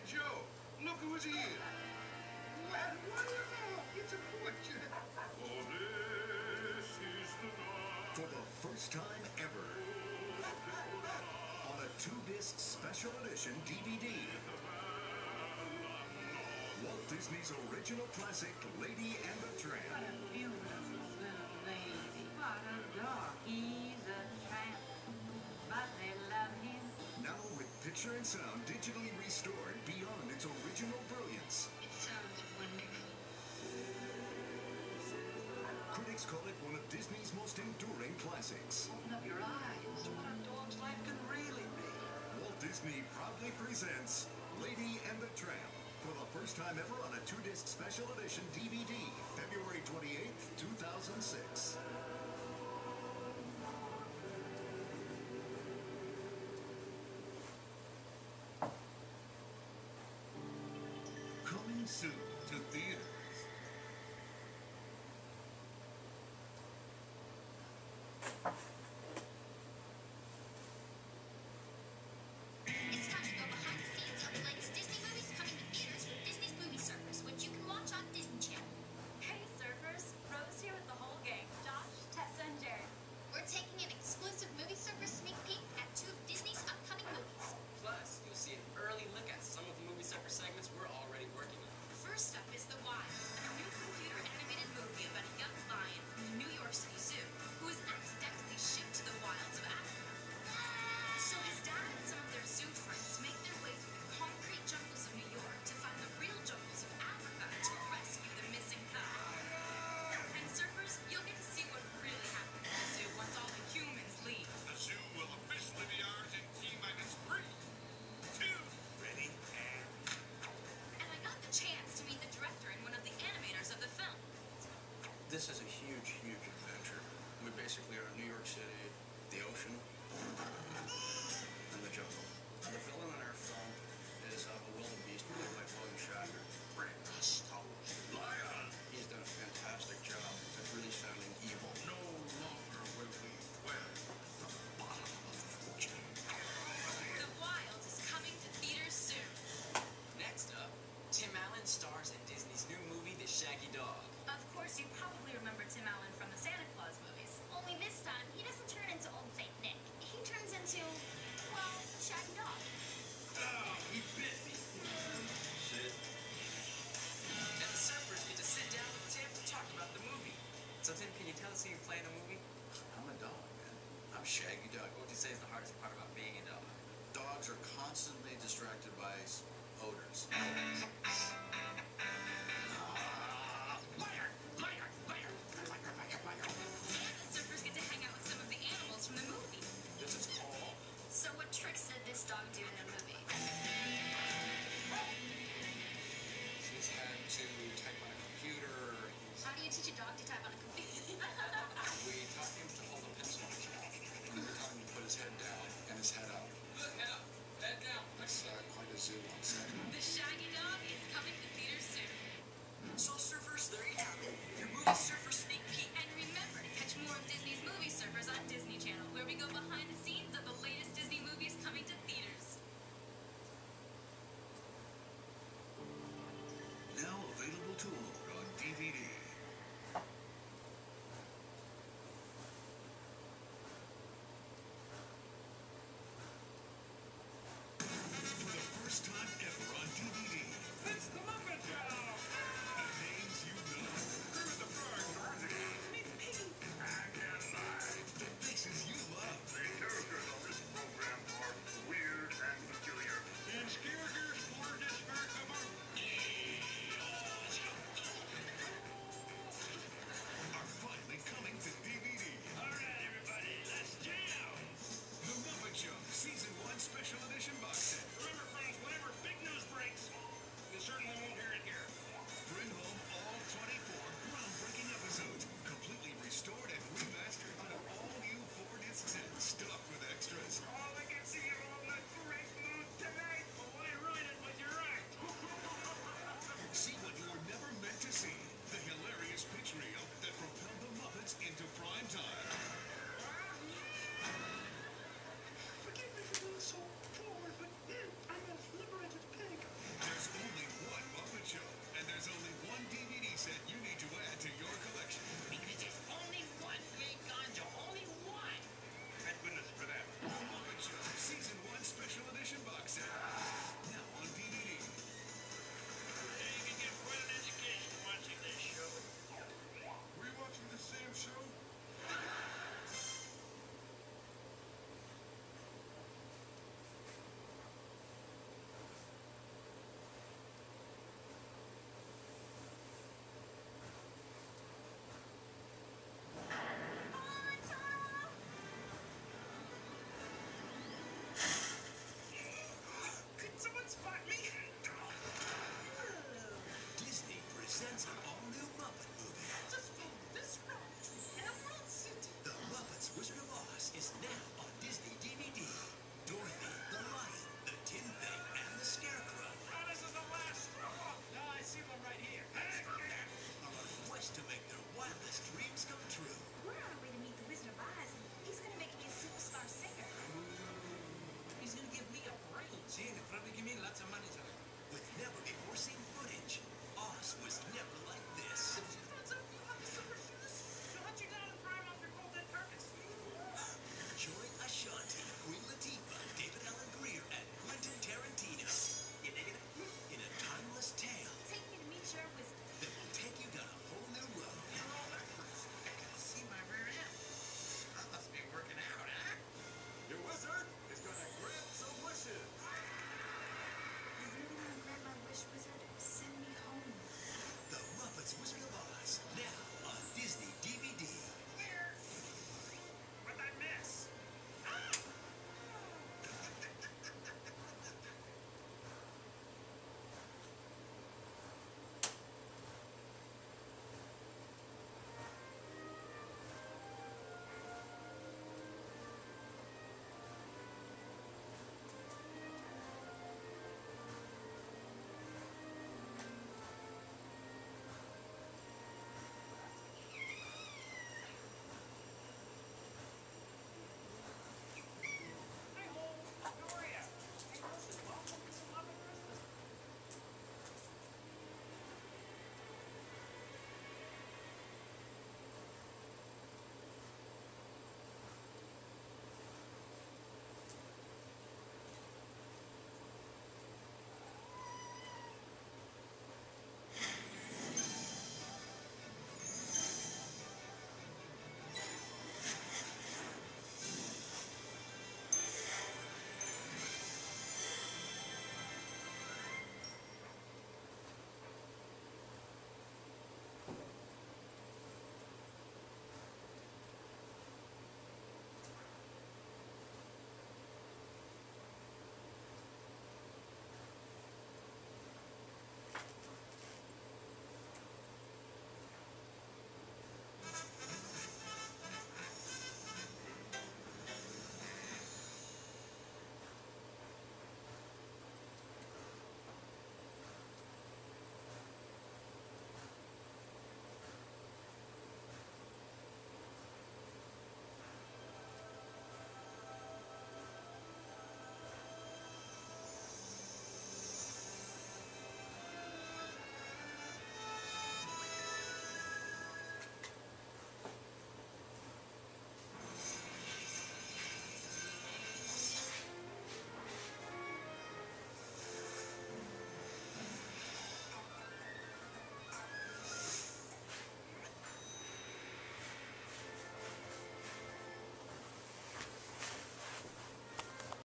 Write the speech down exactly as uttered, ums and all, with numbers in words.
Joe, look who is here. Well, wonderful. It's a portrait. Oh, this is the night. For the first time ever, on a two-disc special edition D V D, Walt Disney's original classic, Lady and the Tramp. What a beautiful little lady. What a dog. He's a tramp, but they love him. Now with picture and sound digitally restored beyond its original brilliance. It sounds wonderful. Critics call it one of Disney's most enduring classics. Open up your eyes. What a dog's life can really be. Walt Disney proudly presents Lady and the Tramp for the first time ever on a two-disc special edition D V D, February twenty-eighth, two thousand six. Coming soon to theaters. It's time to go behind the scenes of the latest Disney movies coming to theaters with Disney's Movie Circus, which you can watch on Disney Channel. Hey surfers, Rose here with the whole gang, Josh, Tessa, and Jared. We're taking an exclusive Movie Circus sneak peek at two of Disney's upcoming movies. Plus, you'll see an early look at some of the movie circus segments we're already working on. First up is The Wild, a new computer animated movie about a young lion from the New York City Zoo who is accidentally shipped to the wilds of Africa. So his dad and some of their zoo friends make their way through the concrete jungles of New York to find the real jungles of Africa to rescue the missing cub. And surfers, you'll get to see what really happened in the zoo once all the humans leave. The zoo will officially be ours in T-minus three, two, ready, and... And I got the chance to meet the director and one of the animators of the film. This is a huge, huge adventure. We basically are in New York City, the ocean, and the jungle. The villain in our film is uh, a wildebeest played by William Shatner. British Lion. He's done a fantastic job at really sounding evil. No longer will we wear the bottom of the fortune. The Wild is coming to theaters soon. Next up, Tim Allen stars in Disney's new movie, The Shaggy Dog. Of course, you probably remember Tim Allen from the Santa Claus movies. Only this time, he doesn't turn into Old Saint Nick. He turns into, well, Shaggy Dog. Oh, he bit me. Sid? And the surfers get to sit down with Tim to talk about the movie. So Tim, can you tell us who you play in the movie? I'm a dog, man. I'm Shaggy Dog. What would you say is the hardest part about being a dog? Dogs are constantly distracted by odors.